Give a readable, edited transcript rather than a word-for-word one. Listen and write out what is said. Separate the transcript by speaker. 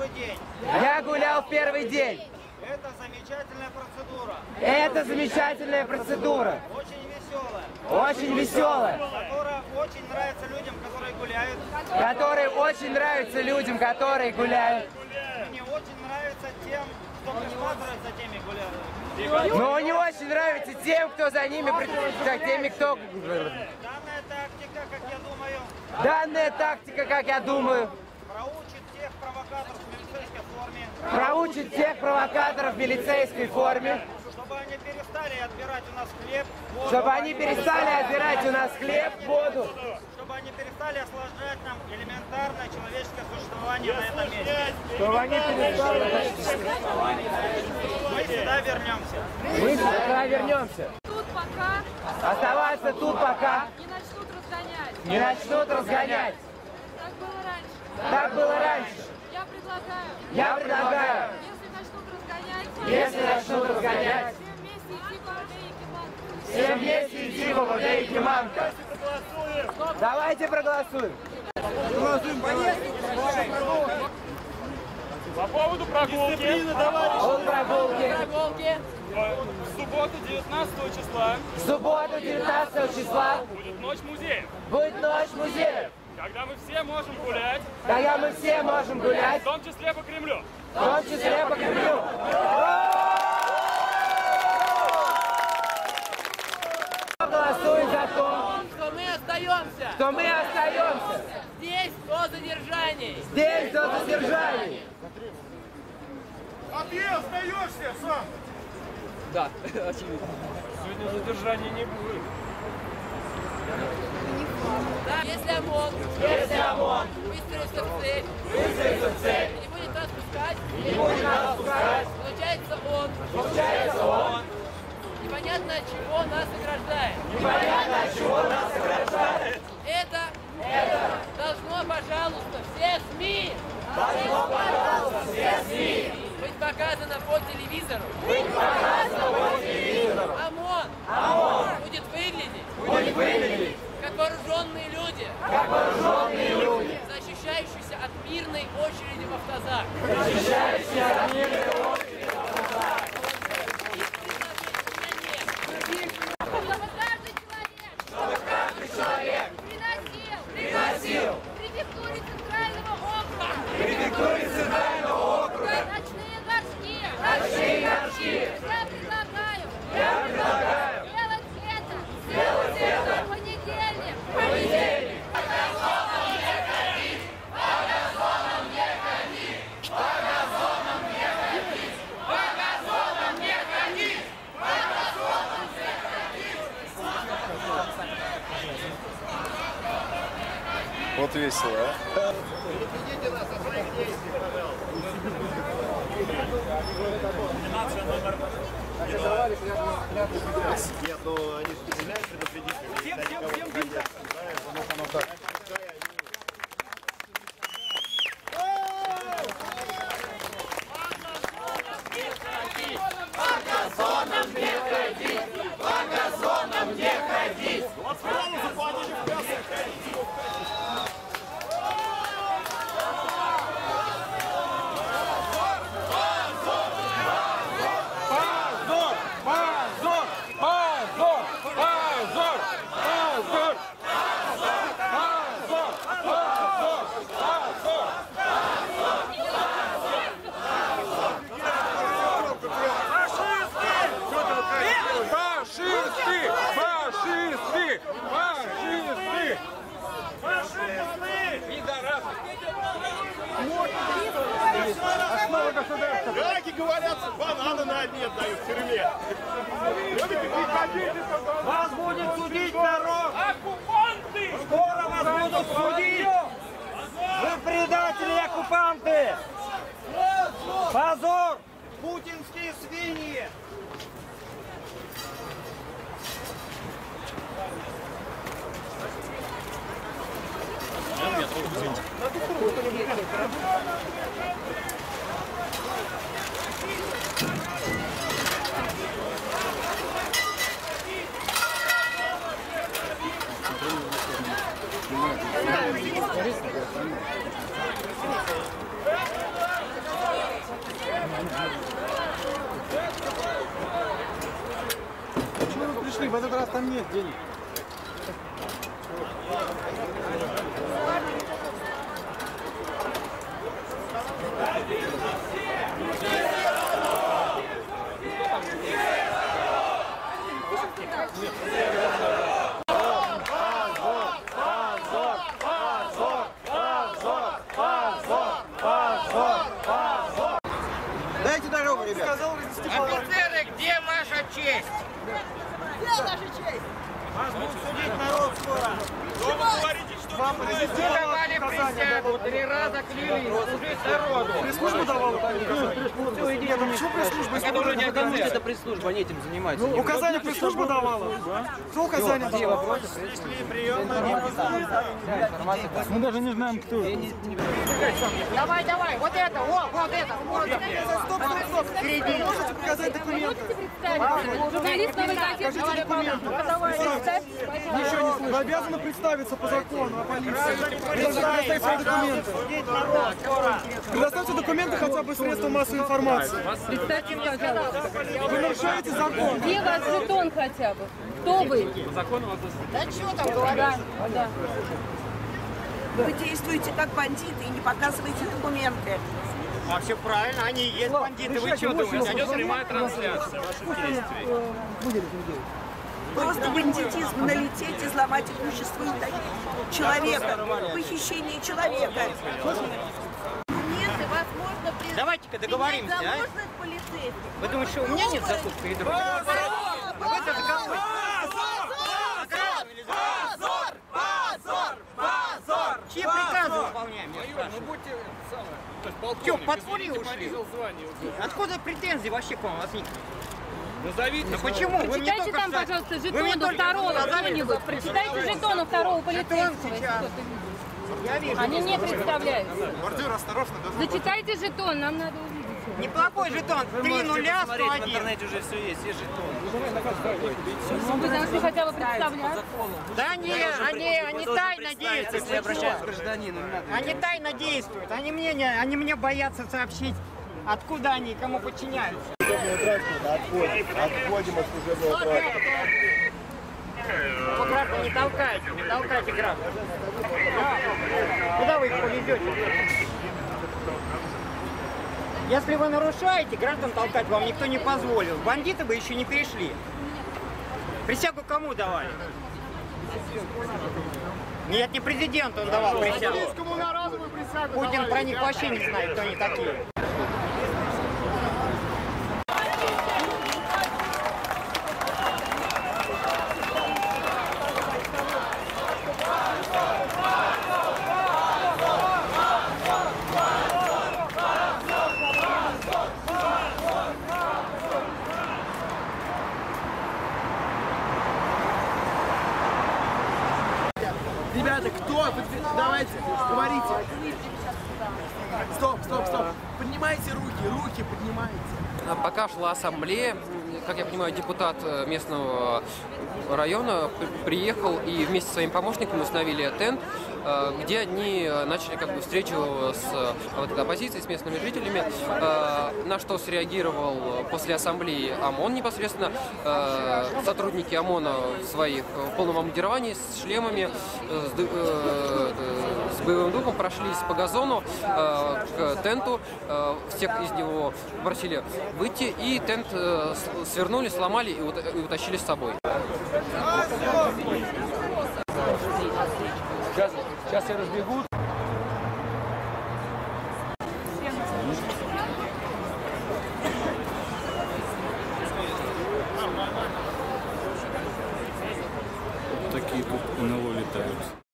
Speaker 1: первый день.
Speaker 2: Я гулял в первый день.
Speaker 1: Это замечательная процедура.
Speaker 2: Это замечательная процедура.
Speaker 1: Очень веселая.
Speaker 2: Очень веселая.
Speaker 1: Которая очень нравится людям, которые гуляют.
Speaker 2: Которая очень нравится людям, которые гуляют.
Speaker 1: Мне очень нравится тем, кто присматривает за теми гуляют.
Speaker 2: Но не очень нравится тем, кто за ними, теми, кто...
Speaker 1: Данная тактика, как я думаю,
Speaker 2: Данная тактика, как я думаю,
Speaker 1: проучит тех провокаторов в милицейской форме,
Speaker 2: проучит всех провокаторов в милицейской форме,
Speaker 1: чтобы они перестали отбирать у нас хлеб, воду,
Speaker 2: чтобы они перестали отбирать у нас хлеб, воду,
Speaker 1: чтобы они перестали осложнять нам элементарное человеческое существование на этом месте.
Speaker 2: чтобы они перестали...
Speaker 1: Мы сюда вернемся.
Speaker 2: Мы сюда вернемся.
Speaker 3: Тут пока
Speaker 2: Оставаться тут пока
Speaker 3: не начнут разгонять.
Speaker 2: не начнут разгонять.
Speaker 3: Так было раньше.
Speaker 2: Так было раньше.
Speaker 3: Я предлагаю,
Speaker 2: Если начнут разгонять,
Speaker 3: все вместе идти по ВД и Киманка.
Speaker 2: всем вместе идти в ВД и Киманка. Давайте проголосуем.
Speaker 4: По поводу прогулки. В субботу 19 числа
Speaker 2: В субботу 19 числа
Speaker 4: будет ночь музеев,
Speaker 2: будет ночь музеев,
Speaker 4: когда мы все можем гулять,
Speaker 2: когда мы все можем гулять,
Speaker 4: в том числе по Кремлю.
Speaker 2: в том числе по Кремлю. Голосуем за то,
Speaker 5: Что мы остаемся
Speaker 2: что мы остаемся
Speaker 5: здесь до задержания.
Speaker 2: здесь до задержания.
Speaker 6: А ты остаешься сам?
Speaker 4: Сегодня задержания не будет.
Speaker 5: Да, если ОМОН выстрелится в цель, и не будет нас пускать, получается он непонятно от чего нас ограждает. Это должно, пожалуйста, все СМИ быть показано по телевизору. ОМОН будет выглядеть как вооруженные люди, защищающиеся от мирной очереди в автозак.
Speaker 3: Чтобы каждый человек приносил префектуре Центрального округа ночные горшки. Я предлагаю сделать это в понедельник.
Speaker 6: Вот весело, а?
Speaker 1: Предупредите нас о своих действиях, пожалуйста.
Speaker 6: Нет, ну они же предъявляют предупредить. Как и говорят, бананы на обед дают в тюрьме.
Speaker 1: Вас будет судить народ!
Speaker 4: Оккупанты!
Speaker 1: Скоро вас будут судить! Вы предатели и оккупанты! Позор! Путинские свиньи!
Speaker 2: Дайте дорогу, ребят.
Speaker 1: Офицеры, где ваша честь? Вас будет судить народ скоро. Вам давали присягу, 3 раза клялись служить народу.
Speaker 7: Пресс-служба давала? Почему пресс-служба?
Speaker 2: Это пресс-служба, они этим занимаются.
Speaker 7: Указания пресс-служба давала? Кто указания давал? Мы даже не знаем, кто.
Speaker 1: Давай, давай, вот это, вот это.
Speaker 7: Стоп, стоп, стоп. Можете показать документы?
Speaker 3: Журналист новой газеты тебе поможет.
Speaker 7: Ничего не слышу. Вы обязаны представиться по закону о полиции. Вы должны предоставить свои документы. Предоставьте документы хотя бы средства массовой информации.
Speaker 3: Представьте, пожалуйста.
Speaker 7: Вы нарушаете закон.
Speaker 3: Где ваш жетон хотя бы? Кто вы?
Speaker 1: Да что там говорят?
Speaker 3: Да.
Speaker 8: Вы действуете как бандиты и не показываете документы.
Speaker 1: А все правильно, они и есть бандиты. Вы что думаете? Идет прямая трансляция ваших действий.
Speaker 8: Просто бандитизм, налететь, изломать имущество человека, похищение человека.
Speaker 3: Документы вас можно признать.
Speaker 1: Давайте-ка договоримся, а?
Speaker 3: Замужных полицейских.
Speaker 1: Вы думаете, что у меня нет заслуг перед другом? Чьи приказы выполняем? Что, под фури ушли? Откуда претензии вообще к вам возникли?
Speaker 4: Назовите.
Speaker 1: Ну почему? Вы мне
Speaker 3: Прочитайте
Speaker 1: только
Speaker 3: там,
Speaker 1: что...
Speaker 3: пожалуйста,
Speaker 1: Вы мне
Speaker 3: жетон
Speaker 1: только
Speaker 3: второго
Speaker 1: что сказали,
Speaker 3: кто-нибудь. Прочитайте жетон у второго полицейского.
Speaker 1: сейчас. Я вижу.
Speaker 3: Они не представляются.
Speaker 6: Бордюр, осторожно, да?
Speaker 3: Зачитайте жетон, нам надо увидеть.
Speaker 1: Неплохой жетон. 3 нуля, 101.
Speaker 2: уже все есть жетон.
Speaker 3: Ну, вы должны хотя бы представлять.
Speaker 1: Да нет, они тайно действуют.
Speaker 2: Если обращаются к гражданину, не надо.
Speaker 1: Они тайно действуют. Они мне боятся сообщить, откуда они и кому подчиняются.
Speaker 6: Отходим от служебного транспорта.
Speaker 1: Вы, граждан, не толкайте граждан. Куда вы их повезете? Если вы нарушаете, граждан толкать вам никто не позволил. Бандиты бы еще не перешли. Присягу кому давали? Нет, не президент он давал присягу. Путин про них вообще не знает, кто они такие.
Speaker 2: Ребята, кто? Давайте, говорите. Стоп, стоп, стоп. Поднимайте руки поднимайте.
Speaker 9: Пока шла ассамблея, как я понимаю, депутат местного района приехал и вместе со своим помощником установили тент, где они начали встречу с оппозицией, с местными жителями, на что среагировал после ассамблеи ОМОН непосредственно. Сотрудники ОМОНа в полном обмундировании, с шлемами, с боевым духом прошлись по газону к тенту, всех из него попросили выйти, и тент свернули, сломали и утащили с собой.
Speaker 4: Сейчас все разбегут.
Speaker 10: Такие тут НЛО летают.